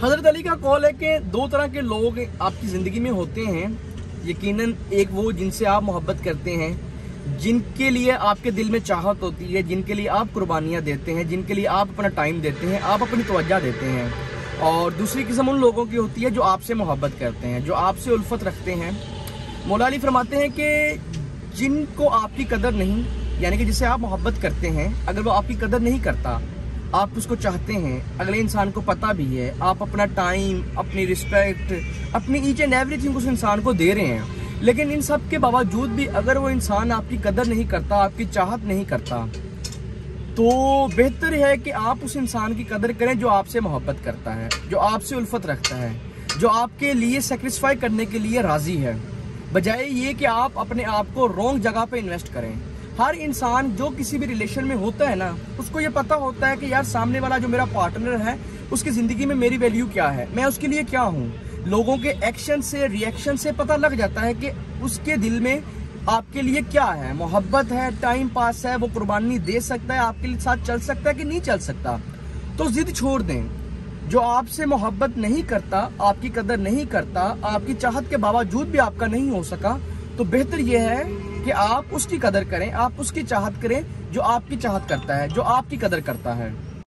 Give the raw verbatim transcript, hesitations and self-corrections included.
हजरत अली का कौल है कि दो तरह के लोग आपकी ज़िंदगी में होते हैं। यकीनन एक वो जिनसे आप मोहब्बत करते हैं, जिनके लिए आपके दिल में चाहत होती है, जिनके लिए आप कुर्बानियाँ देते हैं, जिनके लिए आप अपना टाइम देते हैं, आप अपनी तवज्जो देते हैं। और दूसरी किस्म उन लोगों की होती है जो आपसे मोहब्बत करते हैं, जो आपसे उल्फत रखते हैं। मौला अली फरमाते हैं कि जिनको आपकी कदर नहीं, यानी कि जिससे आप मोहब्बत करते हैं, अगर वो आपकी कदर नहीं करता, आप उसको चाहते हैं, अगले इंसान को पता भी है, आप अपना टाइम, अपनी रिस्पेक्ट, अपनी ईच एंड एवरीथिंग उस इंसान को दे रहे हैं, लेकिन इन सब के बावजूद भी अगर वो इंसान आपकी कदर नहीं करता, आपकी चाहत नहीं करता, तो बेहतर है कि आप उस इंसान की कदर करें जो आपसे मोहब्बत करता है, जो आपसे उल्फत रखता है, जो आपके लिए सेक्रीफाई करने के लिए राजी है, बजाय ये कि आप अपने आप को रॉन्ग जगह पे इन्वेस्ट करें। हर इंसान जो किसी भी रिलेशन में होता है ना, उसको ये पता होता है कि यार सामने वाला जो मेरा पार्टनर है, उसकी ज़िंदगी में मेरी वैल्यू क्या है, मैं उसके लिए क्या हूँ। लोगों के एक्शन से, रिएक्शन से पता लग जाता है कि उसके दिल में आपके लिए क्या है, मोहब्बत है, टाइम पास है, वो कुर्बानी दे सकता है, आपके साथ चल सकता है कि नहीं चल सकता। तो जिद छोड़ दें। जो आपसे मोहब्बत नहीं करता, आपकी कदर नहीं करता, आपकी चाहत के बावजूद भी आपका नहीं हो सका, तो बेहतर यह है कि आप उसकी कदर करें, आप उसकी चाहत करें जो आपकी चाहत करता है, जो आपकी कदर करता है।